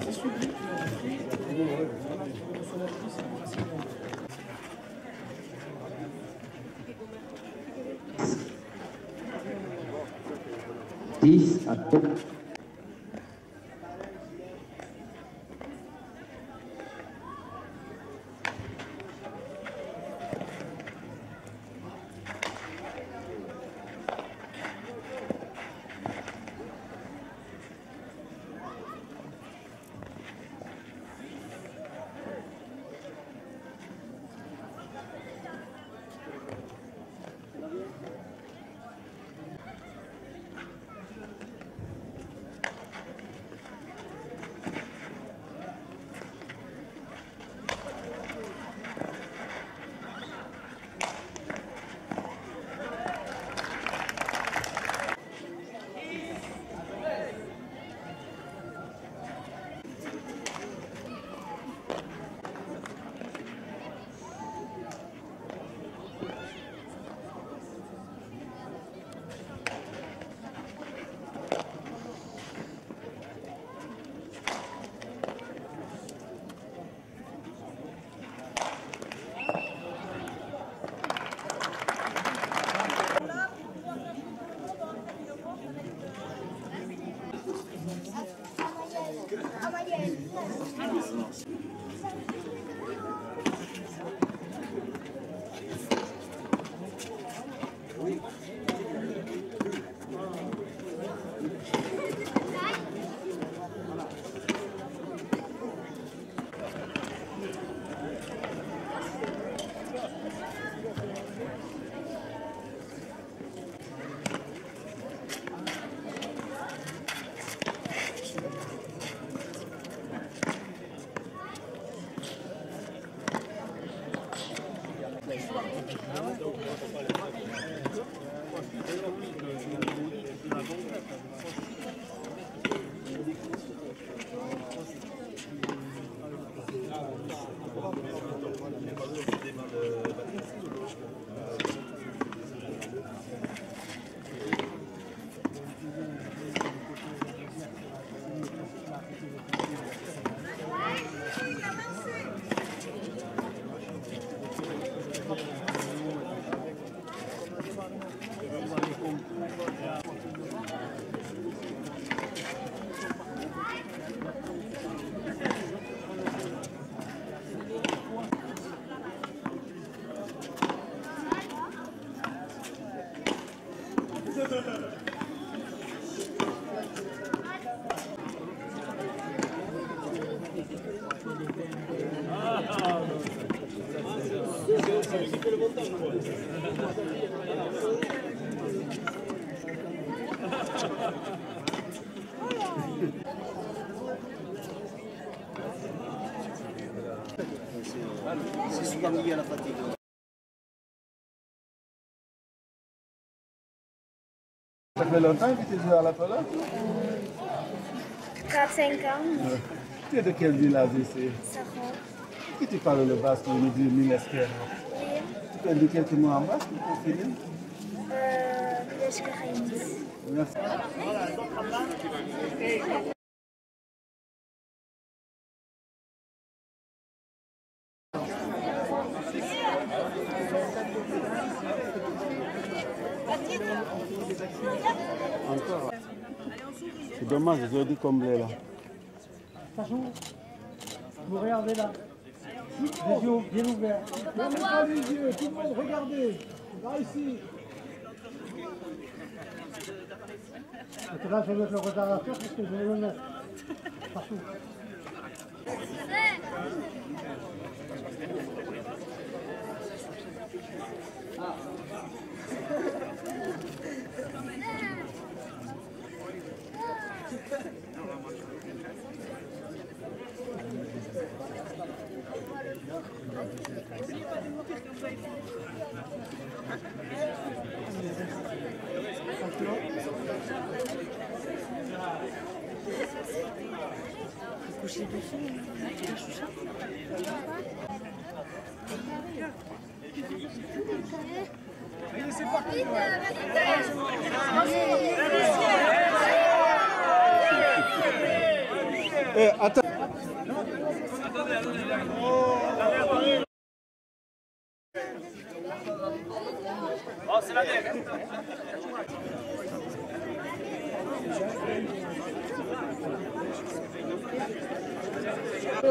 10 à 4. C'est souvent lié à la fatigue. Ça fait longtemps que tu joues à la polo? 4-5 ans. Tu es de quelle village ici? Sahara. Qui tu parles le basque au niveau du Minesquer? Oui. Tu peux dire quelques mots en basque pour finir? Merci. Encore. C'est dommage, ils dû combler là. Sachant, vous regardez là. Les yeux bien ouverts. Fermez pas les yeux, tout le monde, regardez. Là, ici. Parce que là, je vais mettre le retardateur parce que je vais le mettre partout. Coucher dessus, la choucha. Allez, c'est parti. Attends.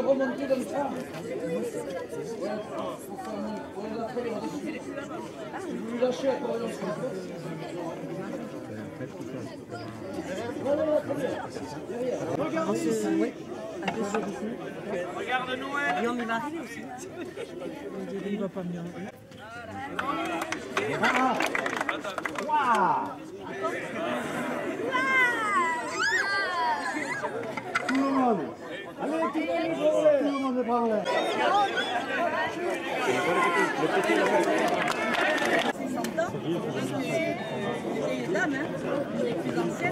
remonter comme ça. Vous lâchez à quoi? Regarde-nous, hein. Guillaume, il va arriver aussi. Il va pas bien. Waouh! Tout le monde! Allez, tout le monde prend l'air! Les dames, hein, les plus anciennes.